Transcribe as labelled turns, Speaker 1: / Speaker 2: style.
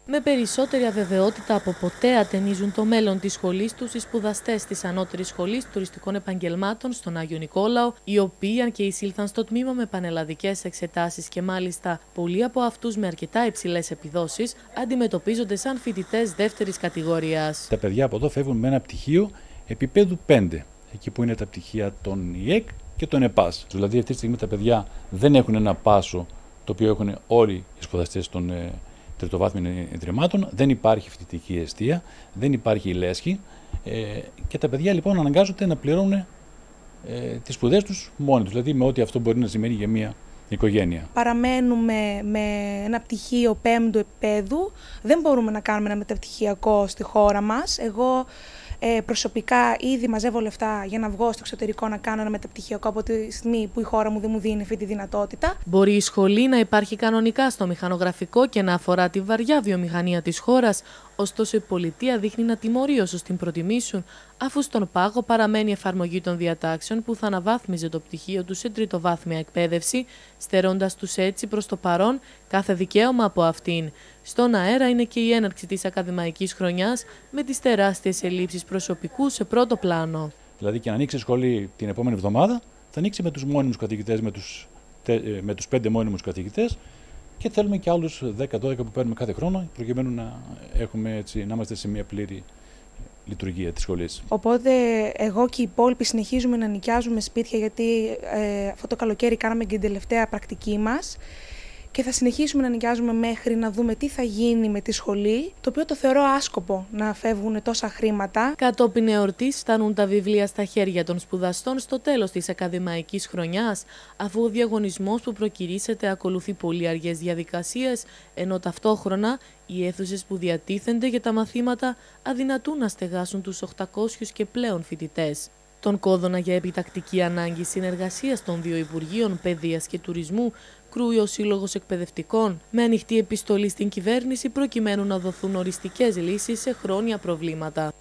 Speaker 1: Με περισσότερη αβεβαιότητα από ποτέ ατενίζουν το μέλλον της σχολής τους οι σπουδαστές της Ανώτερης Σχολής Τουριστικών Επαγγελμάτων στον Άγιο Νικόλαο, οι οποίοι, αν και εισήλθαν στο τμήμα με πανελλαδικές εξετάσεις και μάλιστα πολλοί από αυτούς με αρκετά υψηλές επιδόσεις, αντιμετωπίζονται σαν φοιτητές δεύτερης κατηγορίας.
Speaker 2: Τα παιδιά από εδώ φεύγουν με ένα πτυχίο επίπεδου 5, εκεί που είναι τα πτυχία των ΙΕΚ και των ΕΠΑΣ. Δηλαδή, αυτή τη στιγμή τα παιδιά δεν έχουν ένα πάσο το οποίο έχουν όλοι οι σπουδαστές των τριτοβάθμιων ιδρυμάτων, δεν υπάρχει φοιτητική εστία, δεν υπάρχει λέσχη και τα παιδιά λοιπόν αναγκάζονται να πληρώνουν τις σπουδές τους μόνοι τους, δηλαδή με ό,τι αυτό μπορεί να σημαίνει για μια οικογένεια.
Speaker 3: Παραμένουμε με ένα πτυχίο 5ου επίπεδου, δεν μπορούμε να κάνουμε ένα μεταπτυχιακό στη χώρα μας. Εγώ προσωπικά ήδη μαζεύω λεφτά για να βγω στο εξωτερικό να κάνω ένα μεταπτυχιακό από τη στιγμή που η χώρα μου δεν μου δίνει αυτή τη δυνατότητα.
Speaker 1: Μπορεί η σχολή να υπάρχει κανονικά στο μηχανογραφικό και να αφορά τη βαριά βιομηχανία της χώρας, ωστόσο η πολιτεία δείχνει να τιμωρεί όσους την προτιμήσουν, αφού στον πάγο παραμένει η εφαρμογή των διατάξεων που θα αναβάθμιζε το πτυχίο του σε τριτοβάθμια εκπαίδευση, στερώντας τους έτσι προς το παρόν κάθε δικαίωμα από αυτήν. Στον αέρα είναι και η έναρξη της ακαδημαϊκής χρονιάς με τις τεράστιες ελλείψεις προσωπικού σε πρώτο πλάνο.
Speaker 2: Δηλαδή και να ανοίξει σχολή την επόμενη εβδομάδα, θα ανοίξει με τους μόνιμους καθηγητές, με τους 5 μόνιμους καθηγητές και θέλουμε και άλλους 10-12 που παίρνουμε κάθε χρόνο, προκειμένου να είμαστε σε μια πλήρη λειτουργία της σχολής.
Speaker 3: Οπότε εγώ και οι υπόλοιποι συνεχίζουμε να νοικιάζουμε σπίτια, γιατί αυτό το καλοκαίρι κάναμε και την τελευταία πρακτική μας και θα συνεχίσουμε να νοικιάζουμε μέχρι να δούμε τι θα γίνει με τη σχολή, το οποίο το θεωρώ άσκοπο να φεύγουν τόσα χρήματα.
Speaker 1: Κατόπιν εορτής φτάνουν τα βιβλία στα χέρια των σπουδαστών στο τέλος της ακαδημαϊκής χρονιάς, αφού ο διαγωνισμός που προκηρύσσεται ακολουθεί πολύ αργές διαδικασίες, ενώ ταυτόχρονα οι αίθουσες που διατίθενται για τα μαθήματα αδυνατούν να στεγάσουν τους 800 και πλέον φοιτητές. Τον κόδωνα για επιτακτική ανάγκη συνεργασίας των δύο Υπουργείων Παιδείας και Τουρισμού κρούει ο Σύλλογος Εκπαιδευτικών, με ανοιχτή επιστολή στην κυβέρνηση προκειμένου να δοθούν οριστικές λύσεις σε χρόνια προβλήματα.